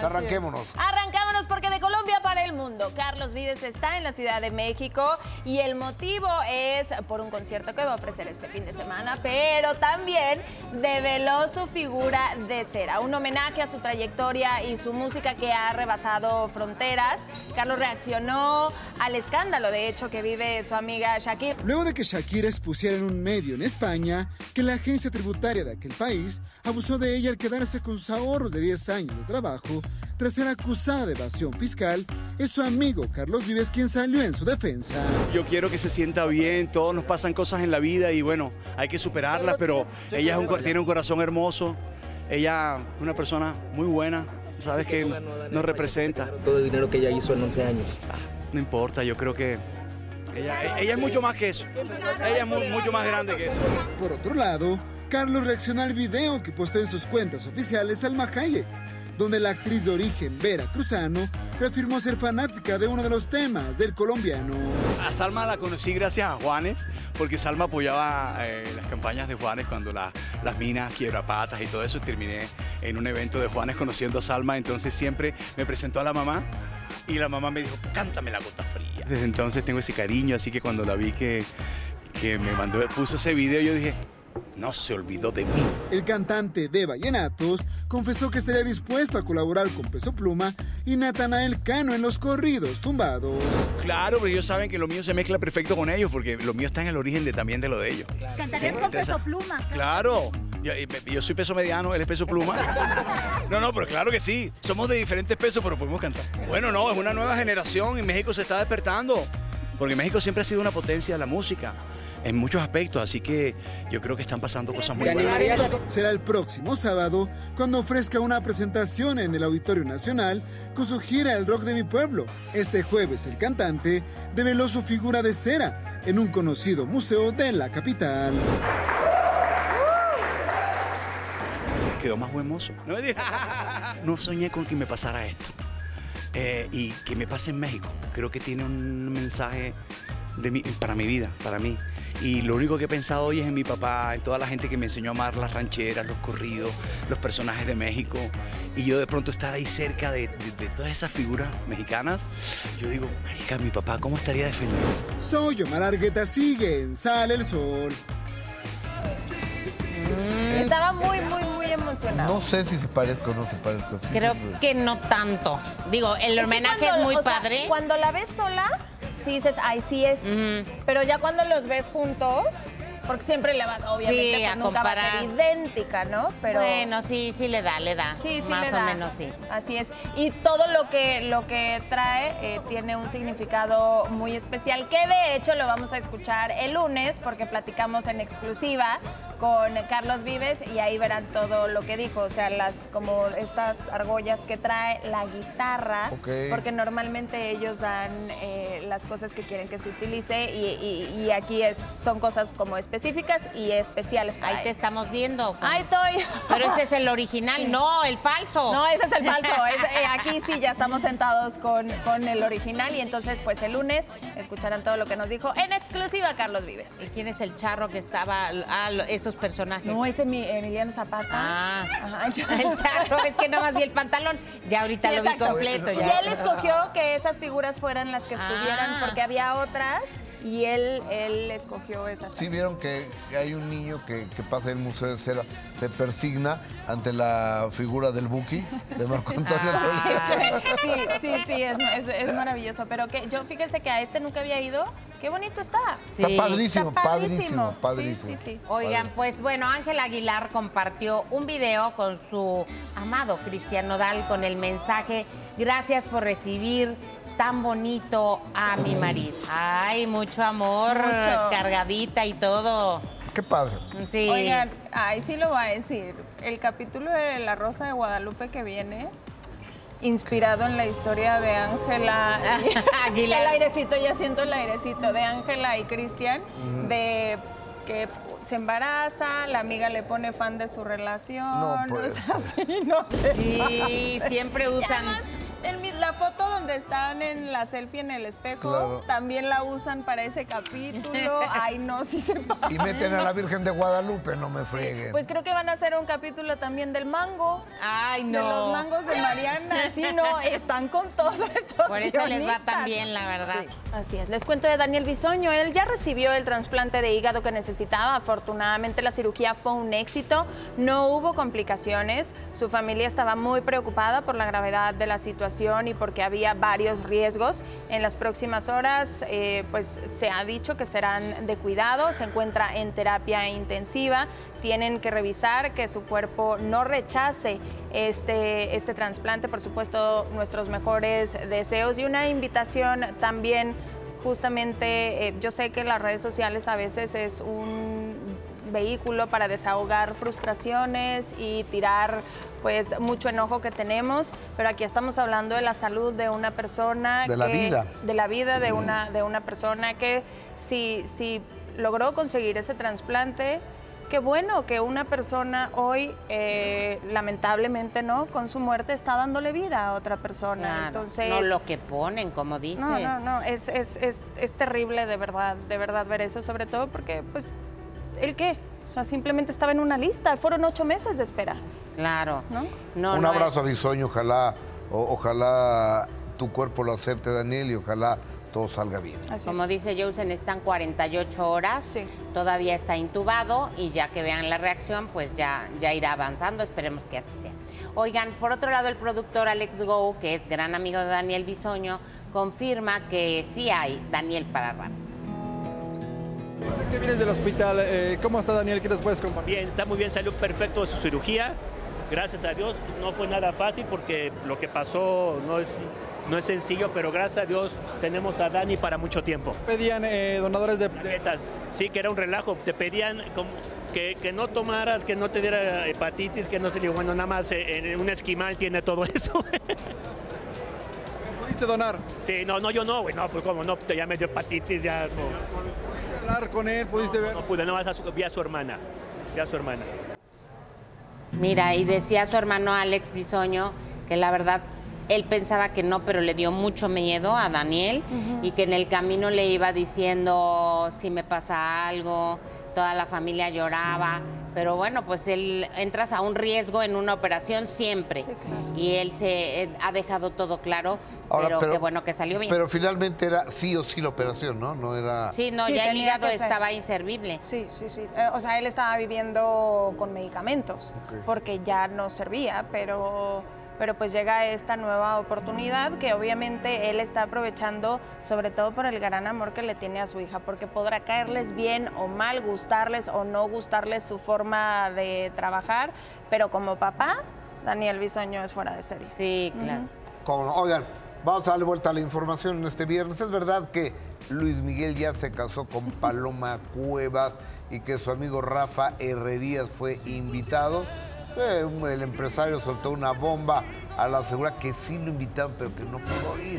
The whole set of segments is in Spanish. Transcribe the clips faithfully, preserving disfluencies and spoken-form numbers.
arranquémonos. Arrancámonos porque de Colombia para el mundo, Carlos Vives está en la Ciudad de México y el motivo es por un concierto que va a ofrecer este fin de semana, pero también develó su figura de cera, un homenaje a su trayectoria y su música que ha rebasado fronteras. Carlos reaccionó al escándalo, de hecho, que vive su amiga Shakira. Luego de que Shakira expusiera en un medio en España que la agencia tributaria de aquel país abusó de ella al quedarse con sus ahorros de diez años de trabajo tras ser acusada de evasión fiscal, es su amigo Carlos Vives quien salió en su defensa. Yo quiero que se sienta bien, todos nos pasan cosas en la vida y bueno, hay que superarlas, pero ella es un, tiene un corazón hermoso, ella es una persona muy buena, sabes que nos representa. Todo el dinero que ella hizo en once años. Ah, no importa, yo creo que ella, ella es mucho más que eso, ella es muy, mucho más grande que eso. Por otro lado, Carlos reaccionó al video que posteó en sus cuentas oficiales Salma Hayek, donde la actriz de origen veracruzano reafirmó ser fanática de uno de los temas del colombiano. A Salma la conocí gracias a Juanes, porque Salma apoyaba eh, las campañas de Juanes cuando la, las minas, quiebrapatas y todo eso. Terminé en un evento de Juanes conociendo a Salma, entonces siempre me presentó a la mamá y la mamá me dijo, cántame La Gota Fría. Desde entonces tengo ese cariño, así que cuando la vi que, que me mandó, puso ese video, yo dije, no se olvidó de mí. El cantante de vallenatos confesó que estaría dispuesto a colaborar con Peso Pluma y Natanael Cano en los corridos tumbados. Claro, pero ellos saben que lo mío se mezcla perfecto con ellos, porque lo mío está en el origen de, también de lo de ellos. Claro. ¿Cantarías sí, con Peso Pluma? Claro. Yo, yo soy peso mediano, él es peso pluma. No, no, pero claro que sí. Somos de diferentes pesos, pero podemos cantar. Bueno, no, es una nueva generación y México se está despertando, porque México siempre ha sido una potencia de la música en muchos aspectos, así que yo creo que están pasando cosas muy buenas. Será el próximo sábado cuando ofrezca una presentación en el Auditorio Nacional con su gira El Rock de mi Pueblo. Este jueves el cantante develó su figura de cera en un conocido museo de la capital. Quedó más buen mozo. No, no soñé con que me pasara esto eh, y que me pase en México. Creo que tiene un mensaje de mi, para mi vida, para mí. Y lo único que he pensado hoy es en mi papá, en toda la gente que me enseñó a amar las rancheras, los corridos, los personajes de México. Y yo de pronto estar ahí cerca de, de, de todas esas figuras mexicanas, yo digo, marica, mi papá, ¿cómo estaría de feliz? Soy Omar Argueta, sigue en Sale el Sol. Mm. Estaba muy, muy, muy emocionado. No sé si se parezca o no se parezca. Sí, Creo sí, que no tanto. Digo, el es homenaje cuando, es muy o sea, padre. Cuando la ves sola, sí dices, ay, sí es. Uh-huh. Pero ya cuando los ves juntos, porque siempre le vas, obviamente, sí, pues a nunca comparar. va a ser idéntica, ¿no? Pero bueno, sí, sí le da, le da. Sí, sí Más le o da. menos, sí. Así es. Y todo lo que, lo que trae eh, tiene un significado muy especial, que de hecho lo vamos a escuchar el lunes, porque platicamos en exclusiva con Carlos Vives y ahí verán todo lo que dijo, o sea, las como estas argollas que trae, la guitarra, okay. Porque normalmente ellos dan eh, las cosas que quieren que se utilice y, y, y aquí es, son cosas como específicas y especiales para Ahí te él. estamos viendo. Ahí estoy. Pero ese es el original, sí. No, el falso. No, ese es el falso. Es, eh, aquí sí ya estamos sentados con, con el original y entonces pues el lunes escucharán todo lo que nos dijo en exclusiva Carlos Vives. ¿Y quién es el charro que estaba? Ah, esos personajes. No, ese es mi Emiliano Zapata. Ah, ajá, el charro, es que nada más vi el pantalón. Ya ahorita sí, lo exacto. vi completo. Ya. Y él escogió que esas figuras fueran las que estuvieran ah. porque había otras y él, él escogió esas. Sí, vieron que hay un niño que, que pasa en el Museo de Cera, se persigna ante la figura del Buki, de Marco Antonio ah. Sí, sí, sí, es, es, es maravilloso. Pero que yo fíjense que a este nunca había ido. Qué bonito está. Sí. Está padrísimo, está padrísimo, padrísimo. Sí, sí, sí. Oigan, pues bueno, Ángel Aguilar compartió un video con su amado Cristian Nodal con el mensaje, gracias por recibir tan bonito a mi marido. Ay, mucho amor, mucho. Cargadita y todo. Qué padre. Sí. Oigan, ay, sí lo va a decir. El capítulo de La Rosa de Guadalupe que viene, inspirado en la historia de Ángela. El airecito, ya siento el airecito de Ángela y Cristian, uh-huh. de que se embaraza, la amiga le pone fan de su relación. No, pues. O sea, sí, no sé. Sí, siempre usan. El mi- la foto donde están en la selfie en el espejo, Claro. también la usan para ese capítulo. Ay, no, sí se pasa. Y meten a la Virgen de Guadalupe, no me freguen. Pues creo que van a hacer un capítulo también del mango. Ay, De no. los mangos de Mariana. Sí, no, están con todo eso. Por eso les va tan bien, la verdad. Sí, así es. Les cuento de Daniel Bisoño. Él ya recibió el trasplante de hígado que necesitaba. Afortunadamente la cirugía fue un éxito. No hubo complicaciones. Su familia estaba muy preocupada por la gravedad de la situación y porque había varios riesgos. En las próximas horas, eh, pues se ha dicho que serán de cuidado. Se encuentra en terapia intensiva. Tienen que revisar que su cuerpo no rechace este, este trasplante. Por supuesto, nuestros mejores deseos y una invitación también. Justamente, eh, yo sé que las redes sociales a veces es un vehículo para desahogar frustraciones y tirar pues mucho enojo que tenemos, pero aquí estamos hablando de la salud de una persona. De la que- vida. De la vida de una, de una persona que si, si logró conseguir ese trasplante, qué bueno que una persona hoy, eh, lamentablemente, ¿no? Con su muerte está dándole vida a otra persona. Claro, Entonces, no lo que ponen, como dices. no, no, no, es, es, es, es terrible de verdad, de verdad ver eso, sobre todo porque, pues, ¿el qué? O sea, simplemente estaba en una lista, fueron ocho meses de espera, Claro. ¿no? No, Un no, abrazo a Bisoño, ojalá, o- ojalá tu cuerpo lo acepte, Daniel, y ojalá todo salga bien. Así Como es. dice Josen, están cuarenta y ocho horas, Sí. todavía está intubado y ya que vean la reacción, pues ya, ya irá avanzando, esperemos que así sea. Oigan, por otro lado, el productor Alex Go, que es gran amigo de Daniel Bisoño, confirma que sí hay Daniel para rato. Sé que vienes del hospital, eh, ¿cómo está Daniel? ¿Qué nos puedes compartir? Bien, está muy bien, salió perfecto de su cirugía. Gracias a Dios, no fue nada fácil porque lo que pasó no es, no es sencillo, pero gracias a Dios tenemos a Dani para mucho tiempo. Pedían eh, donadores de... de- Plaquetas. Sí, que era un relajo, te pedían como que, que no tomaras, que no te diera hepatitis, que no se le bueno, nada más eh, en un esquimal tiene todo eso. ¿Pudiste donar? Sí, no, no, yo no, güey, no, pues como no, ya me dio hepatitis, ya no, ¿Pudiste hablar con él? ¿Pudiste ver? no pude, nada más a su- vi a su hermana, vi a su hermana. Mira, y decía su hermano Alex Bisoño que la verdad él pensaba que no, pero le dio mucho miedo a Daniel y que en el camino le iba diciendo si me pasa algo, toda la familia lloraba, pero bueno, pues él entras a un riesgo en una operación siempre Sí, claro. y él se eh, ha dejado todo claro, Ahora, pero, qué bueno que salió bien. Pero finalmente era sí o sí la operación, ¿no? No era... sí, no, Sí, ya el tenía hígado que ser. estaba inservible. Sí, sí, sí. Eh, o sea, él estaba viviendo con medicamentos Ok. porque ya no servía, pero, pero pues llega esta nueva oportunidad que obviamente él está aprovechando, sobre todo por el gran amor que le tiene a su hija, porque podrá caerles bien o mal, gustarles o no gustarles su forma de trabajar, pero como papá, Daniel Bisoño es fuera de serie. Sí, claro. Cómo no. Oigan, vamos a darle vuelta a la información en este viernes. Es verdad que Luis Miguel ya se casó con Paloma Cuevas y que su amigo Rafa Herrerías fue invitado. Eh, el empresario soltó una bomba al asegurar que sí lo invitaron, pero que no pudo ir.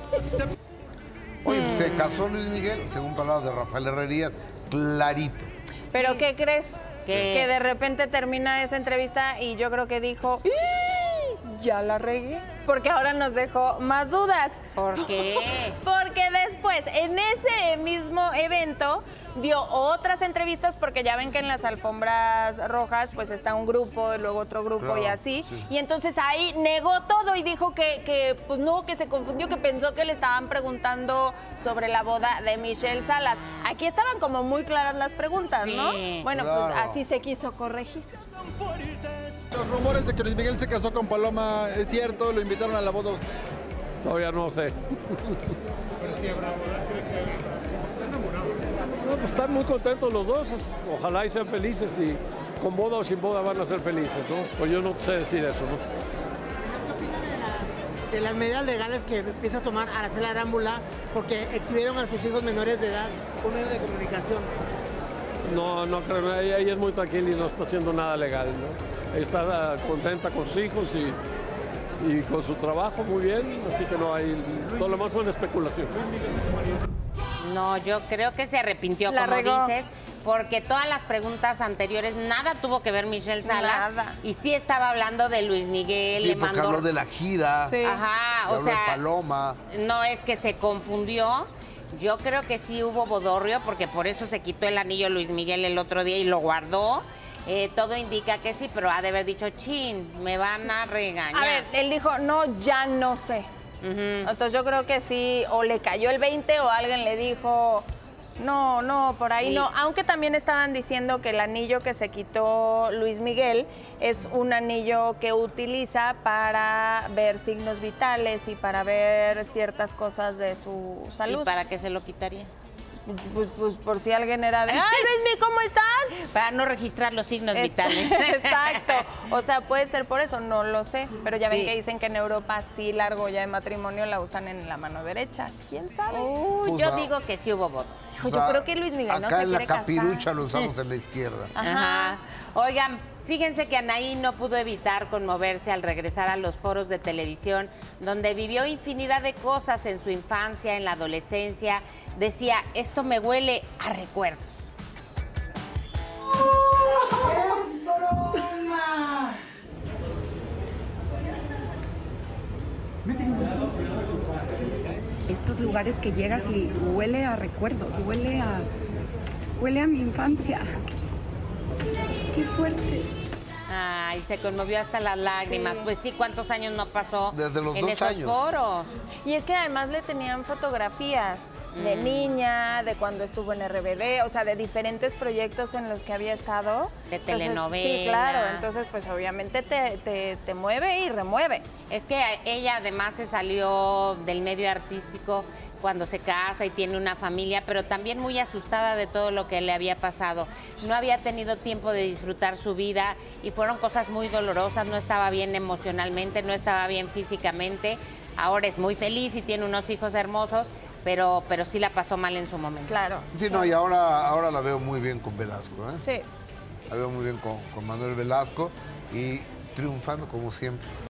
Oye, pues, se casó Luis Miguel, según palabras de Rafael Herrerías, clarito. Pero Sí. ¿qué crees? ¿Qué? Que de repente termina esa entrevista y yo creo que dijo, "¡Ih! Ya la regué", porque ahora nos dejó más dudas. ¿Por qué? Porque después, en ese mismo evento, dio otras entrevistas, porque ya ven que en las alfombras rojas pues está un grupo y luego otro grupo Claro, y así. sí. Y entonces ahí negó todo y dijo que, que, pues no, que se confundió, que pensó que le estaban preguntando sobre la boda de Michelle Salas. Aquí estaban como muy claras las preguntas, ¿no? Sí, Bueno, pues claro. así se quiso corregir. Los rumores de que Luis Miguel se casó con Paloma, ¿es cierto? ¿Lo invitaron a la boda? Todavía no sé. No, pues están muy contentos los dos. Ojalá y sean felices y con boda o sin boda van a ser felices, ¿no? Pues yo no sé decir eso, ¿no? De las medidas legales que empieza a tomar Araceli Arámbula porque exhibieron a sus hijos menores de edad por medio de comunicación. No, no creo, ella, ella es muy tranquila y no está haciendo nada legal, ¿no? Ella está ah, contenta con sus hijos y, y con su trabajo muy bien, así que no hay, todo lo más son especulaciones. No, yo creo que se arrepintió, La como regó. dices, porque todas las preguntas anteriores, nada tuvo que ver Michelle Salas. Nada. Y sí estaba hablando de Luis Miguel, Sí, le porque mandó... habló de la gira. Sí. Ajá, o habló de sea, Paloma. no es que se confundió. Yo creo que sí hubo bodorrio, porque por eso se quitó el anillo Luis Miguel el otro día y lo guardó. Eh, todo indica que sí, pero ha de haber dicho, chin, me van a regañar. A ver, él dijo, no, ya no sé. Uh-huh. Entonces yo creo que sí, o le cayó el veinte o alguien le dijo, no, no, por ahí sí. no. Aunque también estaban diciendo que el anillo que se quitó Luis Miguel es un anillo que utiliza para ver signos vitales y para ver ciertas cosas de su salud. ¿Y para qué se lo quitaría? Pues, pues por si alguien era de, ¡ay, Luismi, ¿cómo estás? Para no registrar los signos es, vitales. Exacto. O sea, puede ser por eso, no lo sé. Pero ya ven Sí. que dicen que en Europa sí la argolla de matrimonio la usan en la mano derecha. ¿Quién sabe? Uh, Pues, yo ah, digo que sí hubo voto. O sea, yo creo que Luis Miguel no se acá en la quiere casar. capirucha lo usamos en la izquierda. Ajá. Ajá. Oigan, fíjense que Anaí no pudo evitar conmoverse al regresar a los foros de televisión, donde vivió infinidad de cosas en su infancia, en la adolescencia. Decía, esto me huele a recuerdos. ¡Es broma! Estos lugares que llegas y huele a recuerdos, huele a, huele a mi infancia. ¡Qué fuerte! Ay, se conmovió hasta las lágrimas. Sí. Pues sí, ¿cuántos años no pasó Desde los en dos esos años. foros? Y es que además le tenían fotografías de niña, de cuando estuvo en R B D, o sea, de diferentes proyectos en los que había estado. De Entonces, telenovela. Sí, claro. Entonces, pues obviamente te, te, te mueve y remueve. Es que ella además se salió del medio artístico cuando se casa y tiene una familia, pero también muy asustada de todo lo que le había pasado. No había tenido tiempo de disfrutar su vida y fueron cosas muy dolorosas, no estaba bien emocionalmente, no estaba bien físicamente. Ahora es muy feliz y tiene unos hijos hermosos, pero, pero sí la pasó mal en su momento. Claro. Sí, no, y ahora, ahora la veo muy bien con Velasco, ¿eh? Sí. La veo muy bien con, con Manuel Velasco y triunfando como siempre.